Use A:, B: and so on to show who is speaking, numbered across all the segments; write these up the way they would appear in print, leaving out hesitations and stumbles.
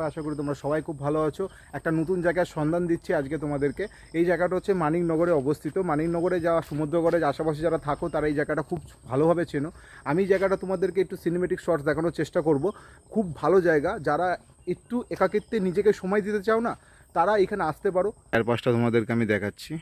A: পাই। আশা করি তোমরা সবাই খুব ভালো আছো। একটা নতুন জায়গার সন্ধান দিচ্ছি আজকে তোমাদেরকে। এই জায়গাটা হচ্ছে মানিকনগরে অবস্থিত। মানিকনগরে যাওয়া সমুদ্রগড়ের আশেপাশে যারা থাকো তারা এই জায়গাটা খুব ভালোভাবে চেনো। আমি এই জায়গাটা তোমাদেরকে একটু সিনেমেটিক শর্টস দেখানোর চেষ্টা করব। খুব ভালো জায়গা, যারা একটু একাকিত্বে নিজেকে সময় দিতে চাও না তারা এখানে আসতে পারো। চারপাশটা তোমাদেরকে আমি দেখাচ্ছি।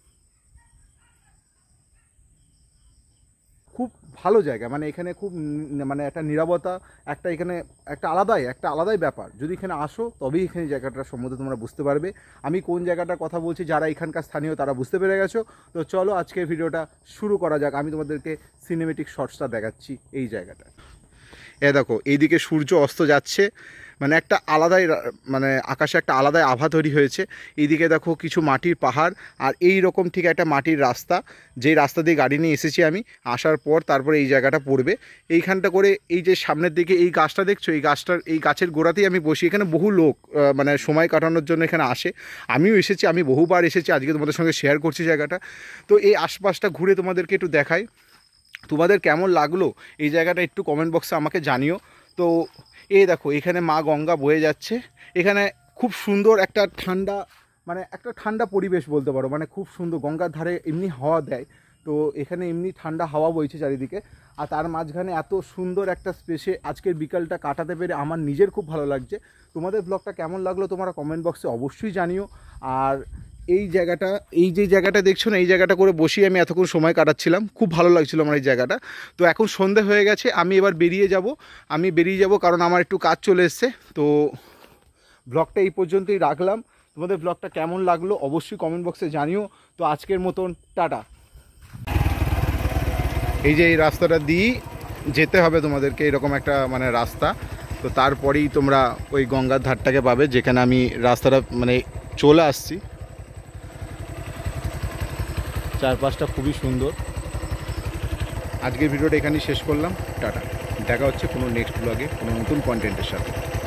A: খুব ভালো জায়গা, মানে এখানে খুব মানে একটা নীরবতা, এখানে একটা আলাদাই ব্যাপার। যদি এখানে আসো তবেই এখানে জায়গাটার সম্বন্ধে তোমরা বুঝতে পারবে আমি কোন জায়গাটার কথা বলছি। যারা এখানকার স্থানীয় তারা বুঝতে পেরে গেছো। তো চলো আজকের ভিডিওটা শুরু করা যাক। আমি তোমাদেরকে সিনেমেটিক শর্টসটা দেখাচ্ছি এই জায়গাটা। দেখো এইদিকে সূর্য অস্ত যাচ্ছে, মানে একটা আলাদাই, মানে আকাশে একটা আলাদাই আভা তৈরি হয়েছে। এইদিকে দেখো কিছু মাটির পাহাড়, আর এই রকম ঠিক একটা মাটির রাস্তা, যেই রাস্তা দিয়ে গাড়ি নিয়ে এসেছি আমি। আসার পর তারপরে এই জায়গাটা পড়বে। এইখানটা করে এই যে সামনের দিকে এই গাছটা দেখছো, এই গাছের গোড়াতেই আমি বসি। এখানে বহু লোক মানে সময় কাটানোর জন্য এখানে আসে। আমিও এসেছি, আমি বহুবার এসেছি। আজকে তোমাদের সঙ্গে শেয়ার করছি জায়গাটা। তো এই আশপাশটা ঘুরে তোমাদেরকে একটু দেখাই। তোমাদের কেমন লাগলো এই জায়গাটা একটু কমেন্ট বক্সে আমাকে জানিও। তো এই দেখো এখানে মা গঙ্গা বয়ে যাচ্ছে। এখানে খুব সুন্দর একটা ঠান্ডা, মানে একটা ঠান্ডা পরিবেশ বলতে পারো। মানে খুব সুন্দর, গঙ্গার ধারে এমনি হাওয়া দেয়, তো এখানে এমনি ঠান্ডা হাওয়া বইছে চারিদিকে। আর তার মাঝখানে এত সুন্দর একটা স্পেসে আজকের বিকালটা কাটাতে পেরে আমার নিজের খুব ভালো লাগছে। তোমাদের ব্লগটা কেমন লাগলো তোমরা কমেন্ট বক্সে অবশ্যই জানিও। আর এই যে জায়গাটা দেখছো না, এই জায়গাটা করে বসিয়ে আমি এতক্ষণ সময় কাটাচ্ছিলাম। খুব ভালো লাগছিল আমার এই জায়গাটা। তো এখন সন্ধে হয়ে গেছে, আমি এবার বেরিয়ে যাব কারণ আমার একটু কাজ চলে এসছে। তো ব্লগটা এই পর্যন্তই রাখলাম। তোমাদের ব্লগটা কেমন লাগলো অবশ্যই কমেন্ট বক্সে জানিও। তো আজকের মতন টাটা। এই যে এই রাস্তাটা দিয়ে যেতে হবে তোমাদেরকে, এরকম একটা মানে রাস্তা। তো তারপরেই তোমরা ওই গঙ্গার ধারটাকে পাবে, যেখানে আমি রাস্তাটা মানে চলে আসছি। চারপাশটা খুবই সুন্দর। আজকের ভিডিওটা এখানেই শেষ করলাম। টাটা। দেখা হচ্ছে কোনো নেক্সট ব্লগে কোনো নতুন কন্টেন্টের সাথে।